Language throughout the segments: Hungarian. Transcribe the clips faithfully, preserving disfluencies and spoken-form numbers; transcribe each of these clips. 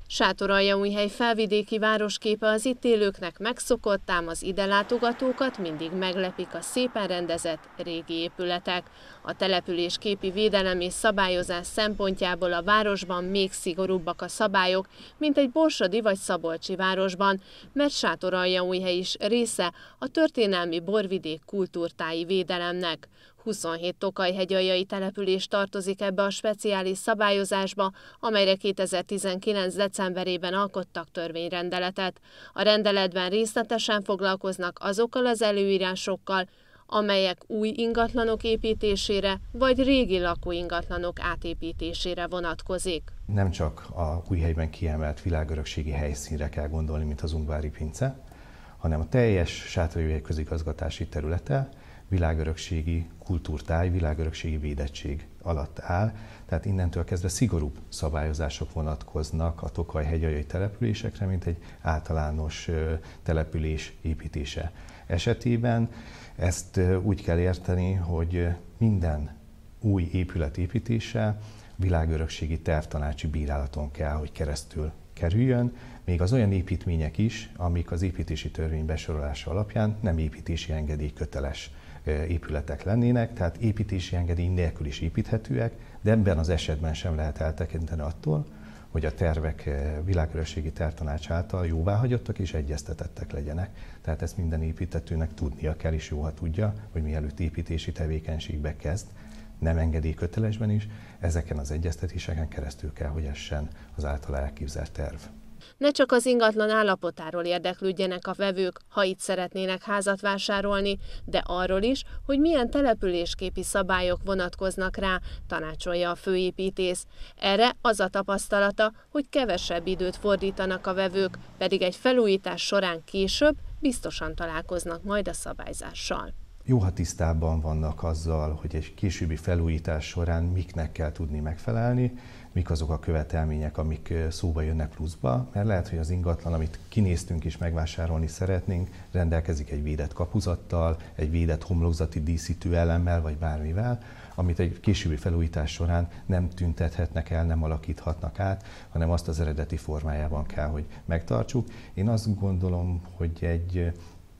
Sátoraljaújhely felvidéki városképe az itt élőknek megszokott, ám az ide látogatókat mindig meglepik a szépen rendezett régi épületek. A település képi védelem és szabályozás szempontjából a városban még szigorúbbak a szabályok, mint egy borsodi vagy szabolcsi városban, mert Sátoraljaújhely is része a történelmi borvidék kultúrtáji védelemnek. huszonhét tokajhegyaljai település tartozik ebbe a speciális szabályozásba, amelyre kétezer-tizenkilenc. decemberében alkottak törvényrendeletet. A rendeletben részletesen foglalkoznak azokkal az előírásokkal, amelyek új ingatlanok építésére vagy régi lakóingatlanok átépítésére vonatkozik. Nem csak a Újhelyben kiemelt világörökségi helyszínre kell gondolni, mint az Ungvári pince, hanem a teljes Sátoraljaújhely közigazgatási területe világörökségi kultúrtáj, világörökségi védettség alatt áll, tehát innentől kezdve szigorúbb szabályozások vonatkoznak a tokajhegyaljai településekre, mint egy általános település építése esetében. Ezt úgy kell érteni, hogy minden új épület építése világörökségi tervtanácsi bírálaton kell, hogy keresztül kerüljön, még az olyan építmények is, amik az építési törvény besorolása alapján nem építési engedély köteles épületek lennének, tehát építési engedély nélkül is építhetőek, de ebben az esetben sem lehet eltekinteni attól, hogy a tervek világörökségi tervtanács által jóváhagyottak és egyeztetettek legyenek. Tehát ezt minden építtetőnek tudnia kell, és jó, ha tudja, hogy mielőtt építési tevékenységbe kezd, nem engedélykötelesben is, ezeken az egyeztetéseken keresztül kell, hogy essen az általa elképzelt terv. Ne csak az ingatlan állapotáról érdeklődjenek a vevők, ha itt szeretnének házat vásárolni, de arról is, hogy milyen településképi szabályok vonatkoznak rá, tanácsolja a főépítész. Erre az a tapasztalata, hogy kevesebb időt fordítanak a vevők, pedig egy felújítás során később biztosan találkoznak majd a szabályzással. Jó, ha tisztában vannak azzal, hogy egy későbbi felújítás során miknek kell tudni megfelelni, mik azok a követelmények, amik szóba jönnek pluszba, mert lehet, hogy az ingatlan, amit kinéztünk és megvásárolni szeretnénk, rendelkezik egy védett kapuzattal, egy védett homlokzati díszítő elemmel, vagy bármivel, amit egy későbbi felújítás során nem tüntethetnek el, nem alakíthatnak át, hanem azt az eredeti formájában kell, hogy megtartsuk. Én azt gondolom, hogy egy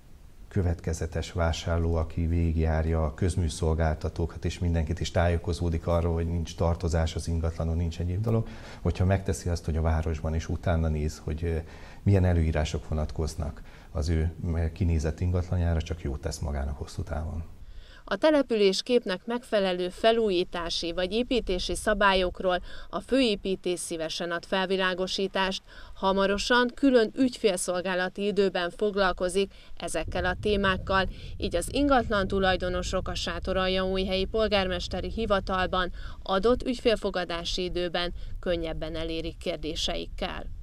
következetes vásárló, aki végigjárja a közműszolgáltatókat és mindenkit is tájékozódik arról, hogy nincs tartozás az ingatlanon, nincs egyéb dolog, hogyha megteszi azt, hogy a városban is utána néz, hogy milyen előírások vonatkoznak az ő kinézett ingatlanjára, csak jót tesz magának hosszú távon. A településképnek megfelelő felújítási vagy építési szabályokról a főépítész szívesen ad felvilágosítást. Hamarosan külön ügyfélszolgálati időben foglalkozik ezekkel a témákkal, így az ingatlan tulajdonosok a Sátoraljaújhelyi polgármesteri hivatalban adott ügyfélfogadási időben könnyebben elérik kérdéseikkel.